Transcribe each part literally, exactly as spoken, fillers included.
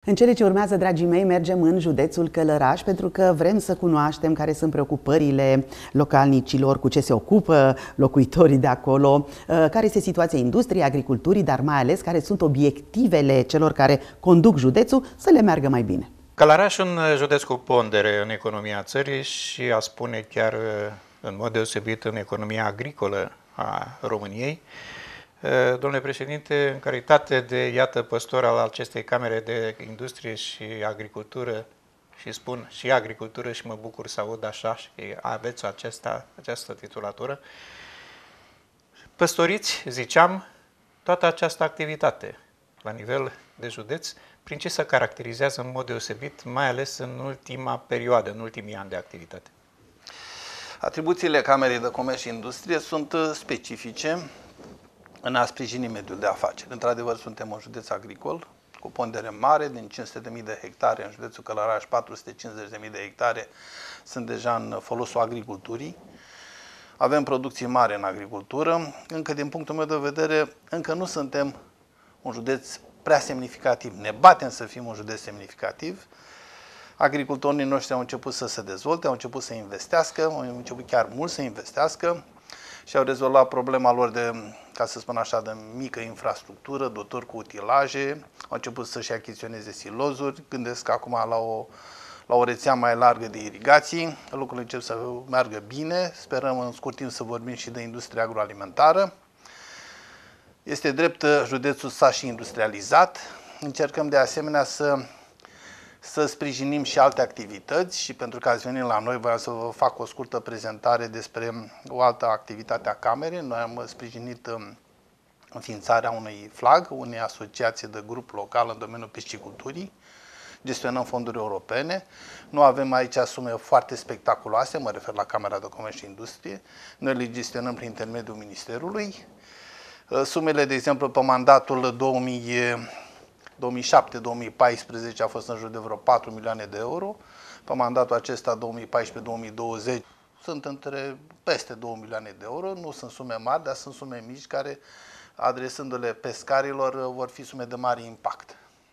În cele ce urmează, dragii mei, mergem în județul Călăraș pentru că vrem să cunoaștem care sunt preocupările localnicilor, cu ce se ocupă locuitorii de acolo, care este situația industriei, agriculturii, dar mai ales care sunt obiectivele celor care conduc județul să le meargă mai bine. Călăraș un județ cu pondere în economia țării și a spune chiar în mod deosebit în economia agricolă a României. Domnule președinte, în calitate de, iată, păstor al acestei camere de industrie și agricultură, și spun și agricultură și mă bucur să aud așa și aveți acesta, această titulatură, păstoriți, ziceam, toată această activitate la nivel de județ, prin ce se caracterizează în mod deosebit, mai ales în ultima perioadă, în ultimii ani de activitate? Atribuțiile Camerei de Comerț și Industrie sunt specifice în a sprijini mediul de afaceri. Într-adevăr, suntem un județ agricol cu pondere mare, din cinci sute de mii de hectare, în județul Călăraș patru sute cincizeci de mii de hectare sunt deja în folosul agriculturii. Avem producții mari în agricultură. Încă din punctul meu de vedere, încă nu suntem un județ prea semnificativ. Ne batem să fim un județ semnificativ. Agricultorii noștri au început să se dezvolte, au început să investească, au început chiar mult să investească și au rezolvat problema lor de, ca să spun așa, de mică infrastructură, dotori cu utilaje, au început să-și achiziționeze silozuri, gândesc acum la o, la o rețea mai largă de irigații, lucrurile încep să meargă bine, sperăm în scurt timp să vorbim și de industria agroalimentară. Este drept, județul s-a și industrializat, încercăm de asemenea să să sprijinim și alte activități și pentru că ați venit la noi, vreau să vă fac o scurtă prezentare despre o altă activitate a Camerei. Noi am sprijinit înființarea unui flag, unei asociații de grup local în domeniul pisciculturii. Gestionăm fonduri europene. Nu avem aici sume foarte spectaculoase, mă refer la Camera de Comerț și Industrie. Noi le gestionăm prin intermediul Ministerului. Sumele, de exemplu, pe mandatul două mii șapte două mii paisprezece a fost în jur de vreo patru milioane de euro. Pe mandatul acesta două mii paisprezece două mii douăzeci sunt între peste două milioane de euro. Nu sunt sume mari, dar sunt sume mici care, adresându-le pescarilor, vor fi sume de mare impact.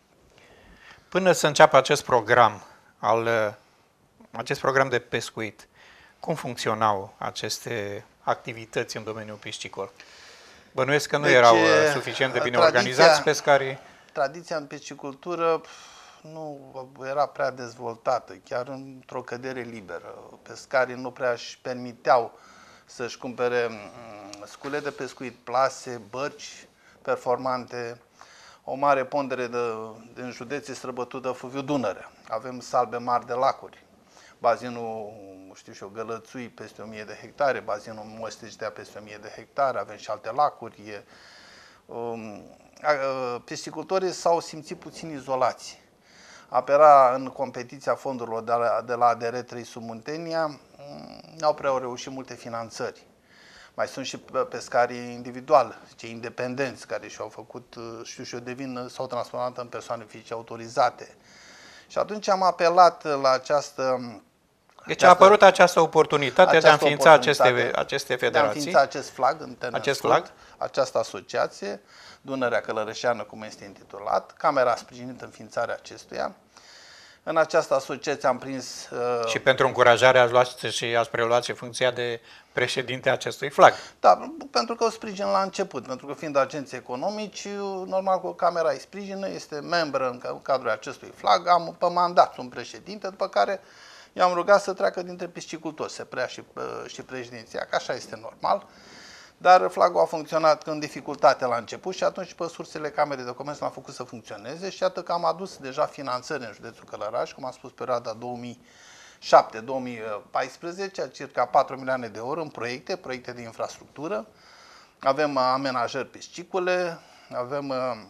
Până să înceapă acest program, al, acest program de pescuit, cum funcționau aceste activități în domeniul piscicol? Bănuiesc că nu deci, erau suficient de bine tradiția... organizați pescarii. Tradiția în piscicultură nu era prea dezvoltată, chiar într-o cădere liberă. Pescarii nu prea își permiteau să-și cumpere scule de pescuit, plase, bărci performante. O mare pondere de, din județ este străbătută fluviul Dunăre. Avem salbe mari de lacuri. Bazinul, știu și eu, Gălățui peste o mie de hectare, bazinul Mosteștea peste o mie de hectare, avem și alte lacuri. E, um, piscicultorii s-au simțit puțin izolați. Apera în competiția fondurilor de la, de la A D R trei sub Muntenia, n-au prea reușit multe finanțări. Mai sunt și pescarii individuali, cei independenți, care și-au făcut, știu și eu, devin, s-au transformat în persoane fizice autorizate. Și atunci am apelat la această... Deci a apărut această oportunitate această de a înființa aceste, aceste federații. De a înființa acest flag în termen acest scurt, flag? Această asociație, Dunărea Călărășeană, cum este intitulat. Camera a sprijinit înființarea acestuia. În această asociație am prins... Uh, și pentru încurajare ați luat și ați preluat și funcția de președinte a acestui flag. Da, pentru că o sprijin la început, pentru că fiind agenți economici, normal că Camera îi sprijină, este membră în cadrul acestui flag, am pe mandat un președinte, după care i-am rugat să treacă dintre piscicultori, să preia și, și președinția, că așa este normal. Dar flagul a funcționat în dificultate la început și atunci pe sursele Camerei de Comerț l-am făcut să funcționeze și iată că am adus deja finanțări în județul Călăraș, cum am spus, perioada două mii șapte două mii paisprezece, circa patru milioane de euro în proiecte, proiecte de infrastructură. Avem amenajări piscicole, avem,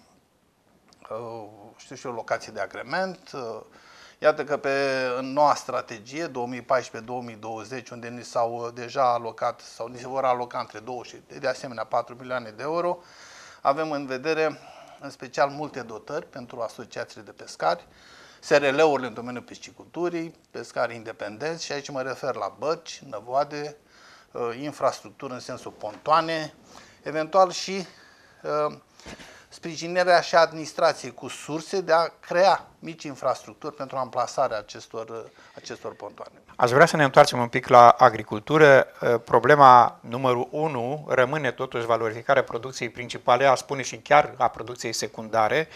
știu și eu, locații de agrement. Iată că pe în noua strategie două mii paisprezece două mii douăzeci, unde ni s-au deja alocat sau ni se vor aloca între două și de asemenea patru milioane de euro, avem în vedere în special multe dotări pentru asociațiile de pescari, S R L-urile în domeniul pisciculturii, pescari independenți și aici mă refer la bărci, năvoade, infrastructură în sensul pontoane, eventual și sprijinirea și administrației cu surse de a crea mici infrastructuri pentru amplasarea acestor, acestor pontoane. Aș vrea să ne întoarcem un pic la agricultură. Problema numărul unu rămâne totuși valorificarea producției principale, aș spune și chiar a producției secundare.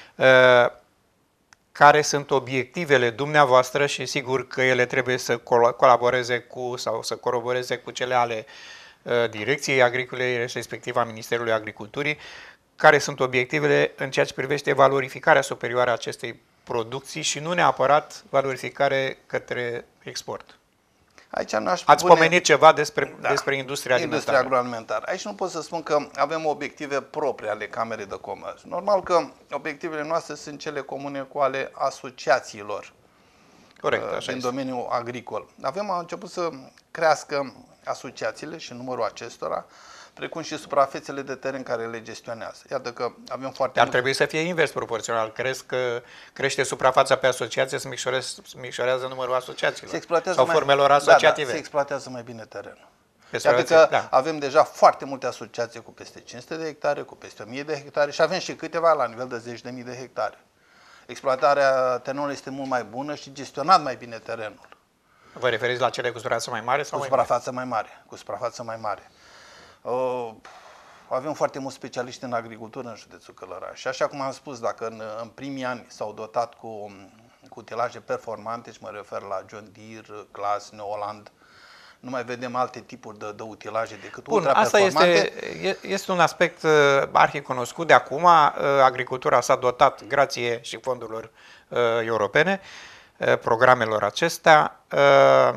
Care sunt obiectivele dumneavoastră și sigur că ele trebuie să colaboreze cu sau să coroboreze cu cele ale Direcției Agricole, respectiv a Ministerului Agriculturii, care sunt obiectivele în ceea ce privește valorificarea superioară a acestei producții și nu neapărat valorificare către export. Aici n-aș Ați pune... pomenit ceva despre, da, despre industria alimentară. Industria agroalimentară. Aici nu pot să spun că avem obiective proprii ale Camerei de Comerț. Normal că obiectivele noastre sunt cele comune cu ale asociațiilor. Corect, așa din este. Domeniul agricol. Avem a început să crească asociațiile și numărul acestora, precum și suprafețele de teren care le gestionează. Iată că avem foarte Ar mult... trebui să fie invers proporțional. Crezi că crește suprafața pe asociație, se micșorează, micșorează numărul asociațiilor se exploatează sau mai... formelor asociative. Da, da, se exploatează mai bine terenul. Iată că da. avem deja foarte multe asociații cu peste cinci sute de hectare, cu peste o mie de hectare și avem și câteva la nivel de zeci de mii de hectare. Exploatarea terenului este mult mai bună și gestionat mai bine terenul. Vă referiți la cele cu suprafață mai mare sau cu mai suprafață mai mare? Cu suprafață mai mare. Uh, avem foarte mulți specialiști în agricultură în județul Călăraș. Și așa cum am spus, dacă în, în primii ani s-au dotat cu, cu utilaje performante, și mă refer la John Deere, Claas, Neoland, nu mai vedem alte tipuri de, de utilaje decât Bun, asta ultraperformante. este, este un aspect uh, arhicunoscut de acum. Uh, agricultura s-a dotat grație și fondurilor uh, europene, uh, programelor acestea. Uh,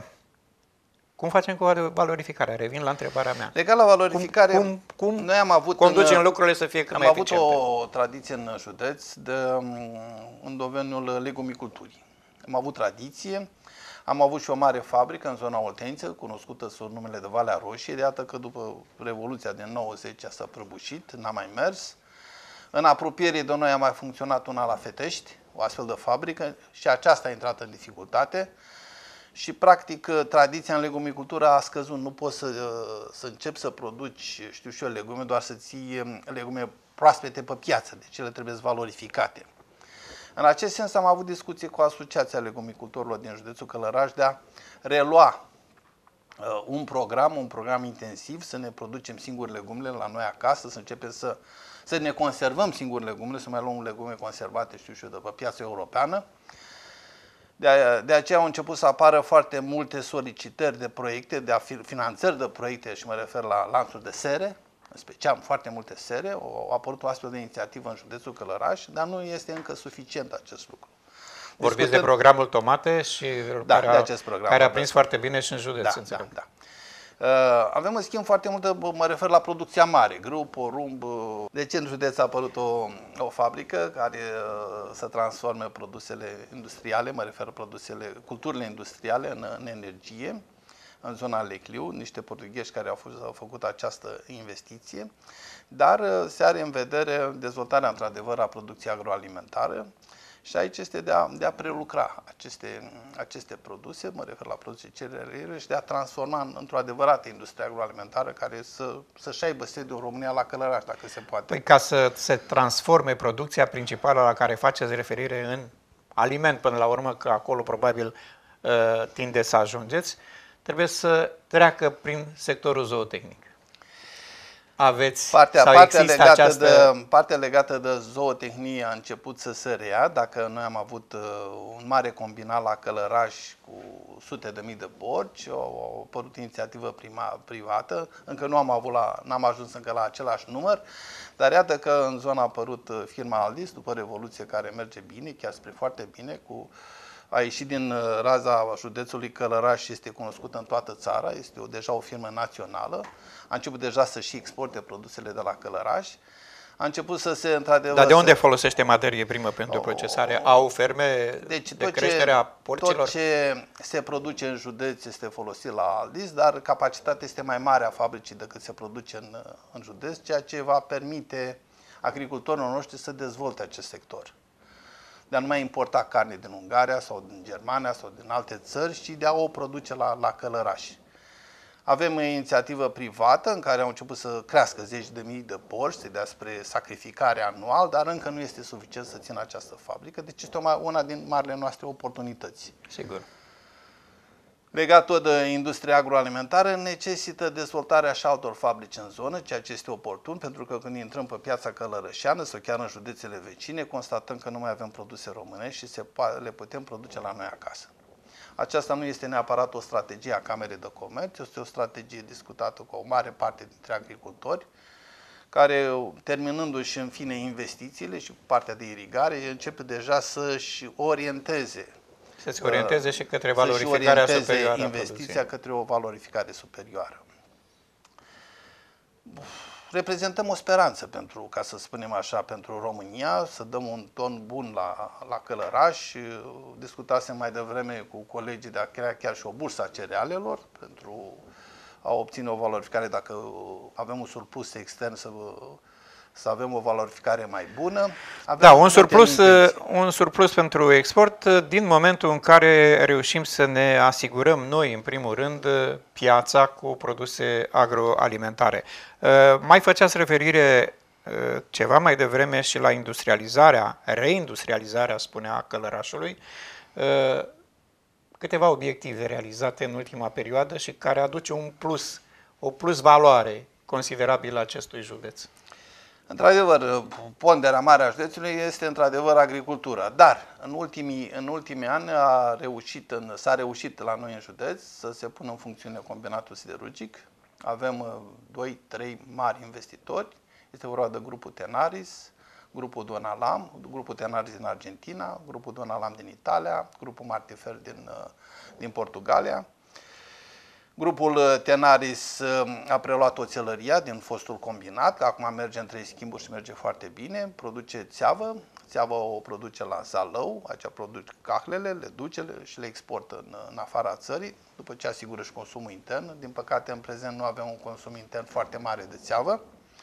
cum facem cu valorificarea? Revin la întrebarea mea. Legal la valorificare, cum, cum, cum noi am avut conducem în, lucrurile să fie cât am mai avut eficiente? o tradiție în județ de, în domeniul legumiculturii. Am avut tradiție. Am avut și o mare fabrică în zona Olteniță, cunoscută sub numele de Valea Roșie. De iată că după Revoluția din nouăzeci s-a prăbușit, n-a mai mers. În apropiere de noi a mai funcționat una la Fetești, o astfel de fabrică, și aceasta a intrat în dificultate. Și, practic, tradiția în legumicultură a scăzut. Nu poți să, să începi să produci, știu și eu, legume, doar să ții legume proaspete pe piață. Deci ele trebuie valorificate. În acest sens am avut discuții cu Asociația Legumicultorilor din județul Călăraș de a relua uh, un program, un program intensiv, să ne producem singuri legumele la noi acasă, să începem să, să ne conservăm singuri legumele, să mai luăm legume conservate, știu și eu, de pe piața europeană. De, de aceea au început să apară foarte multe solicitări de proiecte, de finanțări de proiecte, și mă refer la lanțuri de sere, în special foarte multe sere. A apărut o astfel de inițiativă în județul Călăraș, dar nu este încă suficient acest lucru. Vorbiți Discutând... de programul Tomate și da, care, a, de acest program, care a prins foarte bine și în județ, da, înțeleg. Da, da. Uh, avem în schimb foarte multă, mă refer la producția mare, grâu, porumb. Deci în județ a apărut o, o fabrică care uh, să transforme produsele industriale, mă refer la produsele, culturile industriale în, în energie, în zona Lecliu, niște portughezi care au, fost, au făcut această investiție, dar se are în vedere dezvoltarea, într-adevăr, a producției agroalimentare și aici este de a, de a prelucra aceste, aceste produse, mă refer la produse cerealiere, și de a transforma în, într-o adevărată industrie agroalimentară care să, să-și aibă sediul în România la Călăraș, dacă se poate. Păi ca să se transforme producția principală la care faceți referire în aliment, până la urmă, că acolo probabil uh, tinde să ajungeți, trebuie să treacă prin sectorul zootehnic. Aveți partea, sau partea, legată această... de, partea legată de zootehnie a început să se rea. Dacă noi am avut uh, un mare combinat la Călăraș cu sute de mii de porci, a apărut inițiativă prima, privată, încă nu am avut la, n-am ajuns încă la același număr, dar iată că în zona a apărut firma Aldis, după Revoluție, care merge bine, chiar spre foarte bine, cu a ieșit din raza județului Călăraș și este cunoscută în toată țara, este o, deja o firmă națională, a început deja să și exporte produsele de la Călăraș, a început să se, într-adevăr... Dar de unde să... folosește materie primă pentru procesare? Au ferme deci, de creștere a porcilor? Tot ce se produce în județ este folosit la Aldis, dar capacitatea este mai mare a fabricii decât se produce în, în județ, ceea ce va permite agricultorilor noștri să dezvolte acest sector. De a nu mai importa carne din Ungaria sau din Germania sau din alte țări, ci de a o produce la, la Călăraș. Avem o inițiativă privată în care au început să crească zeci de mii de porci, se dea spre sacrificare anual, dar încă nu este suficient să țină această fabrică, deci este una din marile noastre oportunități. Sigur. Legat tot de industria agroalimentară, necesită dezvoltarea și altor fabrici în zonă, ceea ce este oportun, pentru că când intrăm pe piața călărășeană sau chiar în județele vecine, constatăm că nu mai avem produse românești și se le putem produce la noi acasă. Aceasta nu este neapărat o strategie a Camerei de Comerț, este o strategie discutată cu o mare parte dintre agricultori, care, terminându-și în fine investițiile și partea de irigare, începe deja să-și orienteze Să se orienteze și către valorificarea superioară. Investiția către o valorificare superioară. Reprezentăm o speranță pentru, ca să spunem așa, pentru România, să dăm un ton bun la, la Călăraș. Discutasem mai devreme cu colegii de a crea chiar și o bursă a cerealelor pentru a obține o valorificare, dacă avem un surplus extern, să să avem o valorificare mai bună. Avem da, un surplus, un surplus pentru export din momentul în care reușim să ne asigurăm noi, în primul rând, piața cu produse agroalimentare. Mai făceați referire ceva mai devreme și la industrializarea, reindustrializarea, spunea, Călărașului. Câteva obiective realizate în ultima perioadă și care aduce un plus, o plus valoare considerabilă acestui județ. Într-adevăr, ponderea mare a județului este într-adevăr agricultura, dar în ultimii, în ultimii ani a reușit, s-a reușit la noi în județ să se pună în funcțiune combinatul siderurgic. Avem doi trei mari investitori, este vorba de grupul Tenaris, grupul Donalam, grupul Tenaris din Argentina, grupul Donalam din Italia, grupul Martifer din, din Portugalia. Grupul Tenaris a preluat oțelăria din fostul combinat, acum merge în trei schimburi și merge foarte bine, produce țeavă, țeavă o produce la Zalău, aici produce cahlele, le duce și le exportă în, în afara țării, după ce asigură și consumul intern. Din păcate, în prezent nu avem un consum intern foarte mare de țeavă.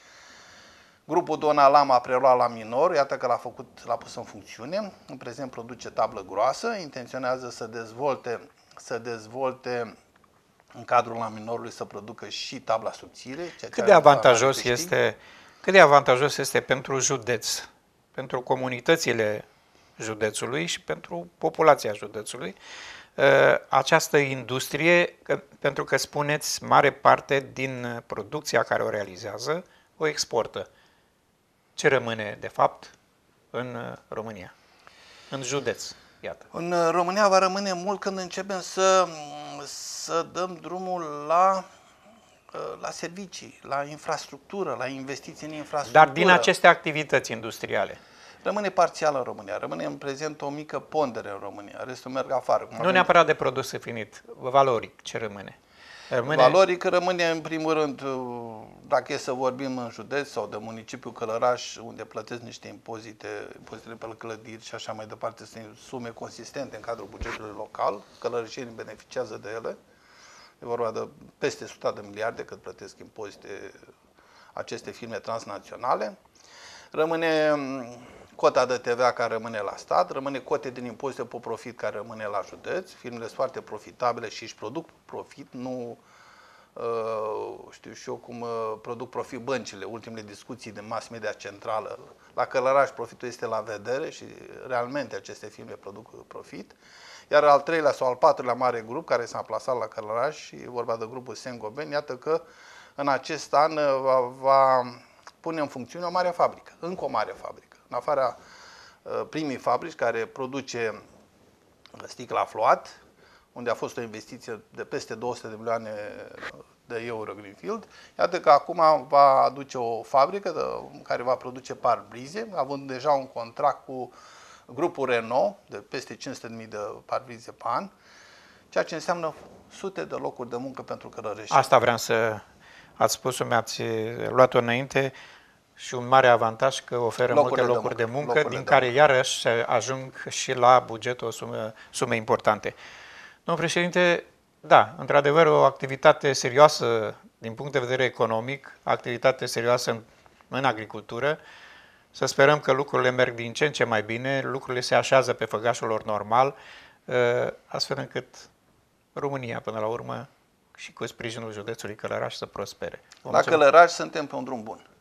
Grupul Donalam a preluat la minor, iată că l-a făcut, l-a pus în funcțiune, în prezent produce tablă groasă, intenționează să dezvolte, să dezvolte în cadrul laminorului să producă și tabla subțire. Cât de avantajos este, cât de avantajos este pentru județ, pentru comunitățile județului și pentru populația județului această industrie, pentru că spuneți, mare parte din producția care o realizează o exportă. Ce rămâne, de fapt, în România, în județ? Iată. În România va rămâne mult când începem să, să dăm drumul la, la servicii, la infrastructură, la investiții în infrastructură. Dar din aceste activități industriale? Rămâne parțial în România. Rămâne în prezent o mică pondere în România. Restul merg afară. Nu avem... neapărat de produs finit, valoric. Ce rămâne? Rămâne... Valoric rămâne, în primul rând, dacă e să vorbim în județ sau de municipiul Călăraș, unde plătesc niște impozite, impozitele pe clădiri și așa mai departe, sunt sume consistente în cadrul bugetului local, călărășenii beneficiază de ele. E vorba de peste o sută de miliarde cât plătesc impozite aceste firme transnaționale. Rămâne cota de T V A care rămâne la stat, rămâne cote din impozite pe profit care rămâne la județ. Firmele sunt foarte profitabile și își produc profit, nu uh, știu și eu cum uh, produc profit băncile. Ultimele discuții de mass media centrală. La Călăraș profitul este la vedere și realmente aceste firme produc profit. Iar al treilea sau al patrulea mare grup care s-a plasat la Călăraș, e vorba de grupul Saint-Gobain, iată că în acest an va, va pune în funcțiune o mare fabrică, încă o mare fabrică. În afara uh, primii fabrici care produce sticla Float, unde a fost o investiție de peste două sute de milioane de euro Greenfield, iată că acum va aduce o fabrică de, care va produce parbrize, având deja un contract cu grupul Renault de peste cinci sute de mii de parbrize pe an, ceea ce înseamnă sute de locuri de muncă pentru călărești. Asta vreau să ați spus-o, mi-ați luat-o înainte. Și un mare avantaj că oferă locuri multe locuri de muncă, de muncă locuri din de care muncă. Iarăși ajung și la buget o sumă, sume importante. Domnul președinte, da, într-adevăr o activitate serioasă din punct de vedere economic, activitate serioasă în, în agricultură. Să sperăm că lucrurile merg din ce în ce mai bine, lucrurile se așează pe făgașul lor normal, astfel încât România, până la urmă, și cu sprijinul județului Călăraș să prospere. Vă La mulțumesc. Călăraș suntem pe un drum bun.